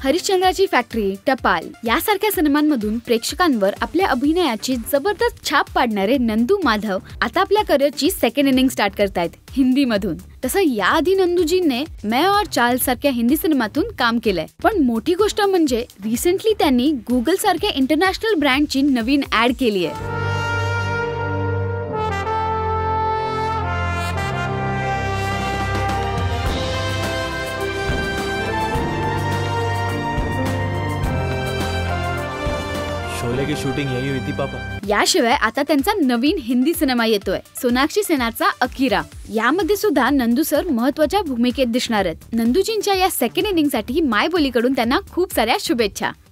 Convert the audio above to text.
हरिश्चंद्राची factory, टपाल यासारख्या सिनेमांमधून प्रेक्षकांवर आपल्या अभिनयाची जबरदस्त छाप पाडणारे नंदू माधव आता आपल्या करिअरची सेकंड इनिंग स्टार्ट करतायत हिंदीमधून. तसं याआधी नंदूजींनी मैं और चार्ल्स सारख्या हिंदी सिनेमातून काम केलंय. पण मोठी गोष्ट म्हणजे रिसेंटली त्यांनी गुगल सारख्या इंटरनॅशनल ब्रँडची नवीन ऍड केली आहे. शोले की शूटिंग यही हुई थी पापा. याशिवाय आता त्यांचा नवीन हिंदी सिनेमा येतोय, सोनाक्षी सिन्हाचा अकिरा. यामध्ये सुद्धा नंदू सर महत्वाच्या भूमिकेत दिसणार आहेत. नंदूजींच्या या सेकंड इनिंग साठी मायबोलीकडून त्यांना खूप साऱ्या शुभेच्छा.